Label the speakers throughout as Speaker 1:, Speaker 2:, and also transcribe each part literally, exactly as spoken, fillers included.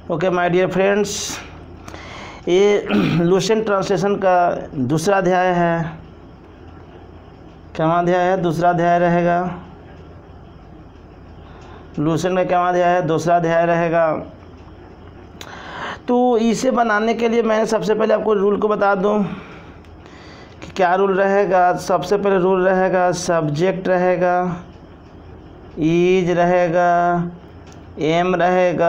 Speaker 1: Okay my dear friends, ये Lucent translation का दूसरा अध्याय है। क्या अध्याय है? दूसरा अध्याय रहेगा। लुसेंट का क्या अध्याय है? दूसरा अध्याय रहेगा। तो इसे बनाने के लिए मैंने सबसे पहले आपको रूल को बता दूं कि क्या रूल रहेगा। सबसे पहले रूल रहेगा सब्जेक्ट रहेगा, इज रहेगा, एम रहेगा,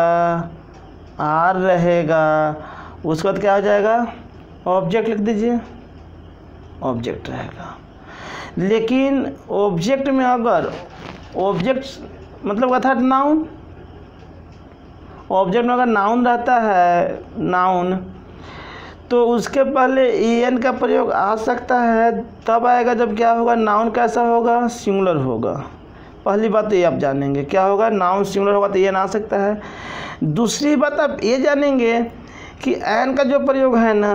Speaker 1: आर रहेगा, उसके बाद क्या हो जाएगा? ऑब्जेक्ट लिख दीजिए, ऑब्जेक्ट रहेगा। लेकिन ऑब्जेक्ट में अगर ऑब्जेक्ट मतलब अर्थात नाउन, ऑब्जेक्ट में अगर नाउन रहता है, नाउन, तो उसके पहले एन का प्रयोग आ सकता है। तब आएगा जब क्या होगा? नाउन कैसा होगा? सिंगुलर होगा। पहली बात तो ये आप जानेंगे क्या होगा, नाउन सिंगुलर होगा तो एन आ सकता है। दूसरी बात आप ये जानेंगे कि एन का जो प्रयोग है ना,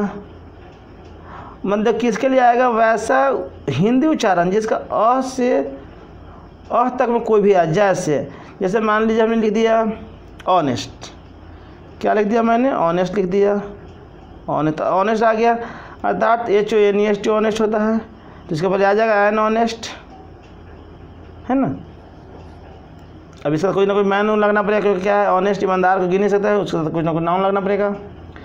Speaker 1: मतलब किसके लिए आएगा? वैसा हिंदी उच्चारण जिसका अ से अ तक में कोई भी आ, जैसे जैसे मान लीजिए हमने लिख दिया ऑनेस्ट। क्या लिख दिया मैंने? ऑनेस्ट लिख दिया। ऑनेस्ट ऑनेस्ट आ गया, अर्थात H O N E S T honest होता है, तो इसके पहले आ जाएगा एन ऑनेस्ट, है ना। अब इसका कोई ना कोई मैन लगना पड़ेगा, क्योंकि क्या है, ऑनेस्ट ईमानदार को गिन नहीं सकता है, उसका कुछ ना कुछ नाउन लगना पड़ेगा।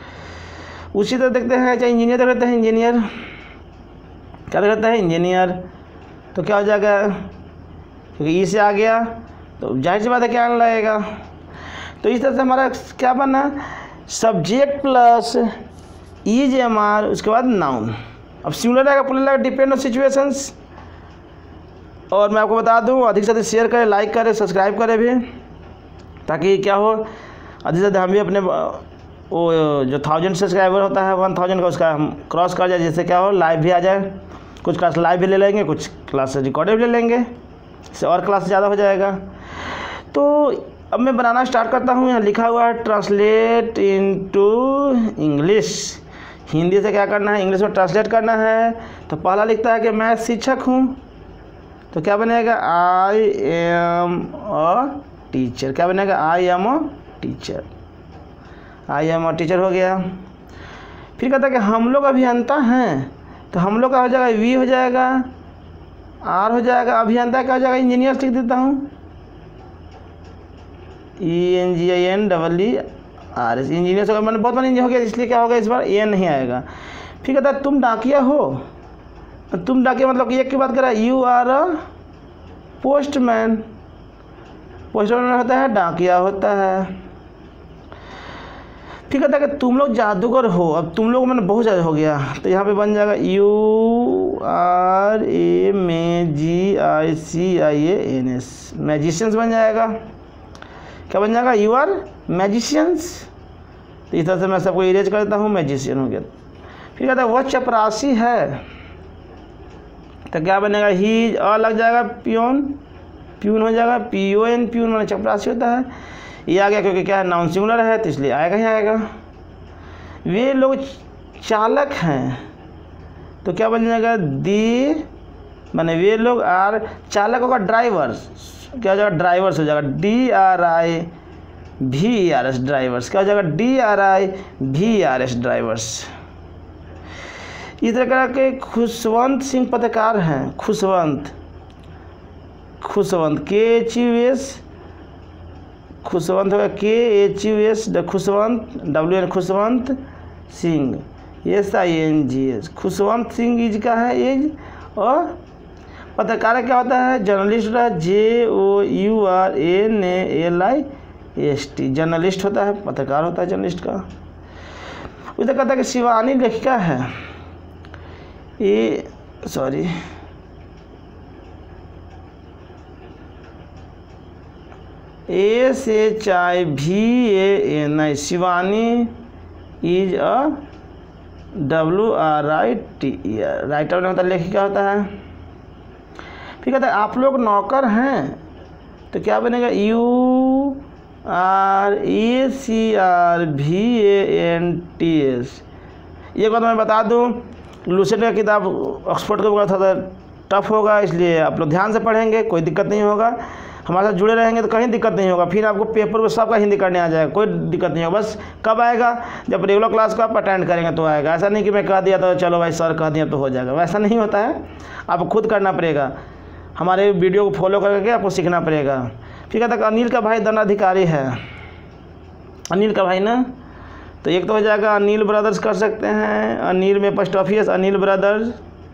Speaker 1: उसी तरह देखते हैं, चाहे इंजीनियर देख लेते हैं, इंजीनियर क्या कहता है? इंजीनियर। तो क्या हो जाएगा? क्योंकि ई से आ गया तो जाहिर सी बात है क्या आने लगेगा। तो इस तरह से हमारा क्या बना? Subject plus is am are, उसके बाद नाउन। अब सिंगुलर रहेगा, प्लूरल रहेगा, डिपेंड ऑन सिचुएशंस। और मैं आपको बता दूं, अधिक से अधिक शेयर करें, लाइक करें, सब्सक्राइब करें भी, ताकि क्या हो, अधिक से अधिक हम भी अपने वो जो थाउजेंड सब्सक्राइबर होता है, वन थाउजेंड का, उसका हम क्रॉस कर जाए, जिससे क्या हो, लाइव भी आ जाए। कुछ क्लास लाइव भी ले लेंगे, कुछ क्लास रिकॉर्डेड भी ले लेंगे, इससे और क्लास ज़्यादा हो जाएगा। तो अब मैं बनाना स्टार्ट करता हूँ। यहाँ लिखा हुआ है ट्रांसलेट इनटू इंग्लिश। हिंदी से क्या करना है? इंग्लिश में ट्रांसलेट करना है। तो पहला लिखता है कि मैं शिक्षक हूँ, तो क्या बनेगा? I am a teacher. क्या बनेगा? I am a teacher. I am a teacher हो गया। फिर कहता है कि हम लोग अभियंता हैं, तो हम लोग का हो जाएगा वी हो जाएगा, आर हो जाएगा, अभियंता का हो जाएगा इंजीनियर लिख देता हूँ, E N G I N double E R S, engineer से मैंने बहुत बड़ा इंजीनियर हो गया, इसलिए क्या होगा इस बार ए नहीं आएगा। फिर कहता है तुम डाकिया हो, तुम डाकिया मतलब कि एक की बात कर रहा है, you are a postman. Postman होता है, डाकिया होता है। फिर कहता है कि तुम लोग जादूगर हो। अब तुम लोग मैंने बहुत ज़्यादा हो गया, तो यहाँ पे बन जाएगा you are A M G I C I A N S, magicians बन जाएगा। क्या बन जाएगा? You are magicians. तो इस तरह से मैं सबको इरेज कर देता हूँ, मैजिशियन हो गया। फिर कहता है वह चपरासी है, तो क्या बनेगा? ही अ लग जाएगा, प्यून, प्यून हो जाएगा, पी ओ एन, प्यून मैंने चपरासी होता है। ये आ गया क्योंकि क्या है, नाउन सिंगुलर है, तो इसलिए आएगा ही आएगा। वे लोग चालक हैं, तो क्या बन जाएगा? दी माने वे लोग आर, चालक होगा ड्राइवर्स, क्या हो जाएगा? ड्राइवर्स हो जाएगा, डी आर आई भी आर एस, ड्राइवर्स। क्या हो जाएगा? डी आर आई भी आर एस, ड्राइवर्स। इस तरह के खुशवंत सिंह पत्रकार हैं, खुशवंत, खुशवंत के एच यू एस, खुशवंत होगा K H U S, Khushwant, W N, Khushwant Singh, S I N G S, Khushwant Singh is का है एज। और पत्रकार क्या होता है? जर्नलिस्ट होता है, J O U R N A L I S T, journalist होता है, पत्रकार होता है जर्नलिस्ट का। उधर कहता है कि शिवानी लेखिका है, ये sorry S H I V A N I, Shivani is a W R I T E R, writer होता है, लेखिका होता है। फिर कहता है आप लोग नौकर हैं, तो क्या बनेगा? You are A C R B A N T S. ये बात मैं बता दूं, लुसेंट का किताब ऑक्सफोर्ड का थोड़ा टफ होगा, इसलिए आप लोग ध्यान से पढ़ेंगे, कोई दिक्कत नहीं होगा। हमारे साथ जुड़े रहेंगे तो कहीं दिक्कत नहीं होगा, फिर आपको पेपर में सबका हिंदी करने आ जाएगा, कोई दिक्कत नहीं होगा। बस कब आएगा, जब रेगुलर क्लास को आप अटेंड करेंगे तो आएगा। ऐसा नहीं कि मैं कह दिया तो चलो भाई सर कह दिया तो हो जाएगा, वैसा नहीं होता है, आपको खुद करना पड़ेगा, हमारे वीडियो को फॉलो करके आपको सीखना पड़ेगा। फिर कहता है अनिल का भाई दंडाधिकारी है, अनिल का भाई ना, तो एक तो हो जाएगा अनिल ब्रदर्स कर सकते हैं, अनिल में post office Anil brothers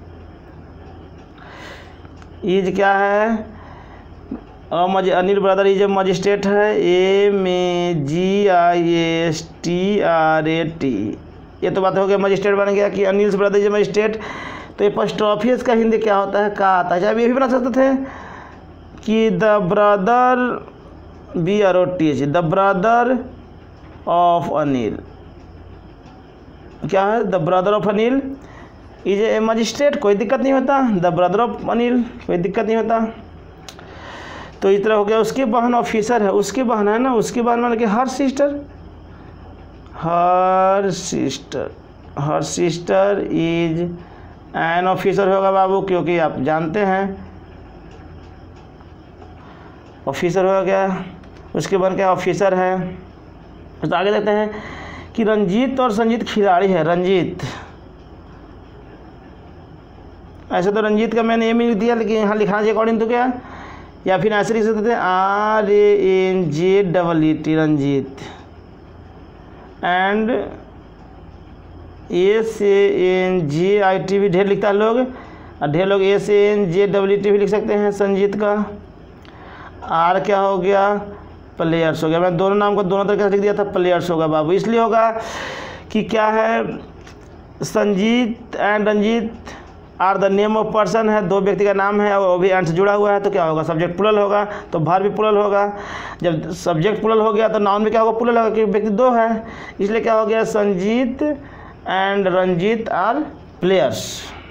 Speaker 1: is क्या है, मज Anil brother is a magistrate है, M A G I S T R A T, ये तो बात हो गया, मजिस्ट्रेट बन गया कि Anil brother is a magistrate. तो ये पोस्ट ऑफिस का हिंदी क्या होता है, का आता है। चाहे ये भी बना सकते थे कि the brother B R O T H, the brother of Anil, क्या है, the brother of Anil is a magistrate, कोई दिक्कत नहीं होता, द ब्रदर ऑफ अनिल कोई दिक्कत नहीं होता। तो इस तरह हो गया। उसकी बहन ऑफिसर है, उसकी बहन है ना, उसकी बहन मान के her sister, her sister, her sister is an officer होगा बाबू, क्योंकि आप जानते हैं ऑफिसर हो गया, उसके बहन क्या ऑफिसर है। तो आगे देखते हैं कि रंजीत और संजीत खिलाड़ी है, रंजीत, ऐसे तो रंजीत का मैंने एम लिख दिया, लेकिन यहाँ लिखना चाहिए अकॉर्डिंग तो क्या, या फिर ऐसे लिख सकते थे R A N J double E T, Ranjeet, and S A N J I T भी ढेर लिखता है लोग, और ढेर लोग S A N J double E T भी लिख सकते हैं संजीत का। आर क्या हो गया, प्लेयर्स हो गया, मैं दोनों नाम को दोनों तरीके से लिख दिया था, प्लेयर्स होगा बाबू, इसलिए होगा कि क्या है, Sanjeet and Ranjeet are the name of person है, दो व्यक्ति का नाम है और वो भी एंड से जुड़ा हुआ है, तो क्या होगा, सब्जेक्ट प्लुरल होगा, तो वर्ब भी प्लुरल होगा। जब सब्जेक्ट प्लुरल हो गया तो नाउन में क्या होगा, प्लुरल होगा, क्योंकि व्यक्ति दो है, इसलिए क्या हो गया, Sanjeet and Ranjeet are players.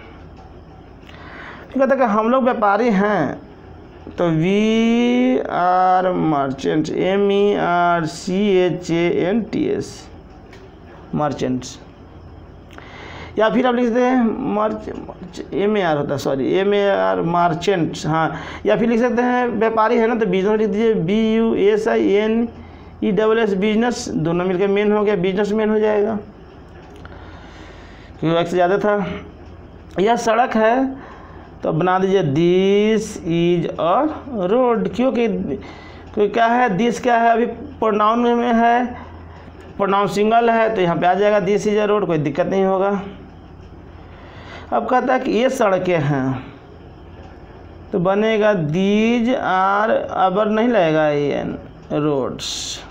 Speaker 1: कहते हैं हम लोग व्यापारी हैं, तो we are merchant, M E R C H A N T S, merchants. या फिर आप लिख सकते हैं मर्च एम ए आर होता है, sorry M A R merchants, हाँ। या फिर लिख सकते हैं व्यापारी है ना, तो बिजनेस लिख दीजिए, B U S I N E double S, business, दोनों मिलकर मेन हो गया, बिजनेस मैन हो जाएगा, क्योंकि एक से ज़्यादा था। यह सड़क है, तो बना दीजिए दिस इज अ रोड, क्योंकि क्योंकि क्या है, दिस क्या है, अभी प्रोनाउन में है, प्रोनाउन सिंगल है, तो यहाँ पे आ जाएगा दिस इज अ रोड, कोई दिक्कत नहीं होगा। अब कहता है कि ये सड़कें हैं, तो बनेगा दीज आर, अबर नहीं लगेगा N, roads,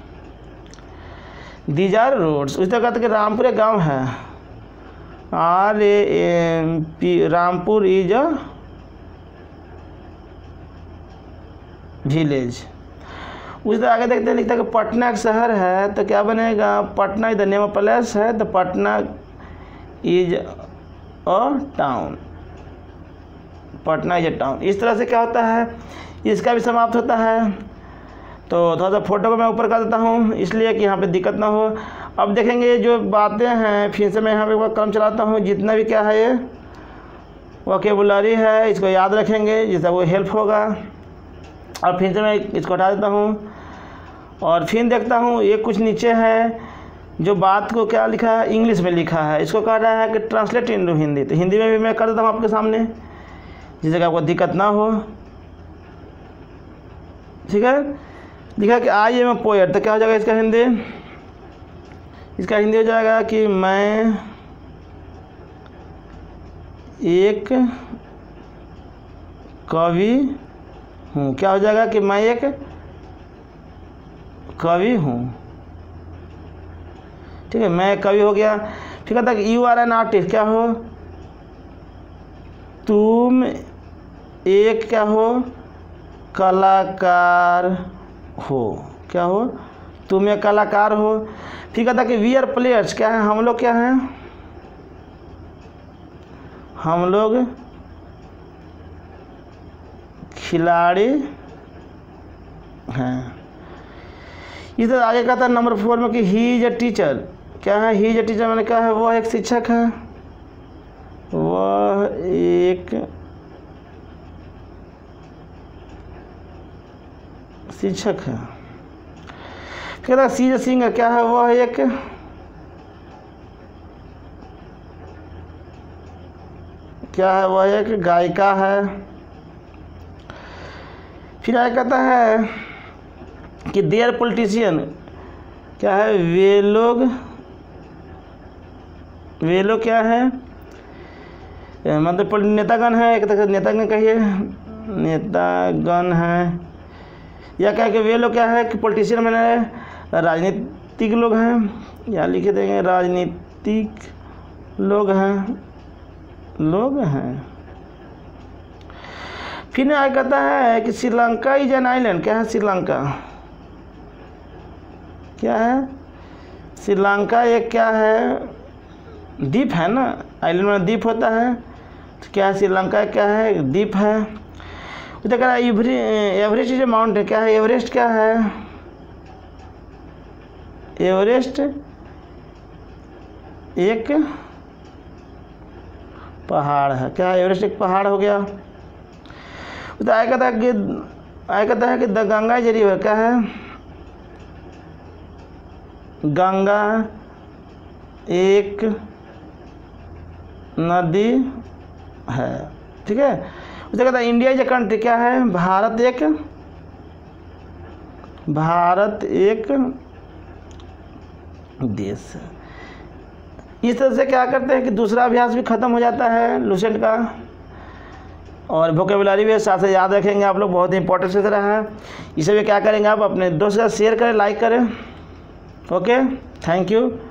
Speaker 1: these are roads. उस तरह कहते हैं कि रामपुर एक गाँव है, R A M P, Rampur is a village. उस तरह आगे देखते हैं, लिखता है कि पटना एक शहर है, तो क्या बनेगा, Patna is the name of place है, तो Patna is a town, Patna is a town. इस तरह से क्या होता है, इसका भी समाप्त होता है। तो थोड़ा सा फोटो को मैं ऊपर कर देता हूँ, इसलिए कि यहाँ पे दिक्कत ना हो। अब देखेंगे जो बातें हैं, फिर से मैं यहाँ पे कलम चलाता हूँ, जितना भी क्या है ये वोकेबुलरी है, इसको याद रखेंगे, जिससे वो हेल्प होगा। और फिर से मैं इसको हटा देता हूँ, और फिर देखता हूँ ये कुछ नीचे है, जो बात को क्या लिखा है, इंग्लिश में लिखा है, इसको कह रहा है कि ट्रांसलेट इनटू हिंदी, तो हिंदी में भी मैं कर देता हूँ आपके सामने, जिससे कि आपको दिक्कत ना हो, ठीक है। लिखा कि आई एम ए पोएट, तो क्या हो जाएगा इसका हिंदी, इसका हिंदी हो जाएगा कि मैं एक कवि हूँ, क्या हो जाएगा कि मैं एक कवि हूँ, ठीक है, मैं कवि हो गया। फिर कहता है कि यू आर एन आर्टिस्ट, क्या हो, तुम एक क्या हो, कलाकार हो, क्या हो, तुम एक कलाकार हो। फिर कहता है कि वी आर प्लेयर्स, क्या है, हम लोग क्या हैं, हम लोग खिलाड़ी हैं। इधर आगे कहता है नंबर फोर में कि ही इज अ टीचर, क्या है, ही इज अ टीचर मैंने कहा है वह एक शिक्षक है, वह एक शिक्षक है। फिर सी सिंगर क्या है, वह एक क्या है, वह एक गायिका है। फिर आगे कहता है कि देयर पॉलिटिशियन क्या है, वे लोग वे लोग क्या है, मतलब नेतागण है, एक तरह नेतागण कहिए, नेतागण है, या क्या कि वे लोग क्या है कि पॉलिटिशियन मैंने राजनीतिक लोग हैं, या लिखे देंगे राजनीतिक लोग हैं लोग हैं फिर आगे कहता है कि श्रीलंका इज एन आइलैंड, क्या है श्रीलंका, क्या है श्रीलंका, एक क्या है द्वीप है ना, आइलैंड में द्वीप होता है, तो क्या है श्रीलंका क्या है, द्वीप है। उधर कह रहा है एवरेस्ट इज ए माउंटेन, क्या है एवरेस्ट, क्या है एवरेस्ट एक पहाड़ है, क्या है एवरेस्ट एक पहाड़ हो गया। तो आया कहता है कि आया कहता है कि द गंगा इज रिवर, क्या है गंगा एक नदी है, ठीक है। उसे कहता है इंडिया इज ए कंट्री, क्या है भारत एक भारत एक देश है। इस तरह से क्या करते हैं कि दूसरा अभ्यास भी ख़त्म हो जाता है लुसेंट का, और वोकेबुलरी भी साथ से याद रखेंगे आप लोग, बहुत इंपॉर्टेंट से रहा है। इसे भी क्या करेंगे आप अपने दोस्त के साथ शेयर करें, लाइक करें। Okay, thank you.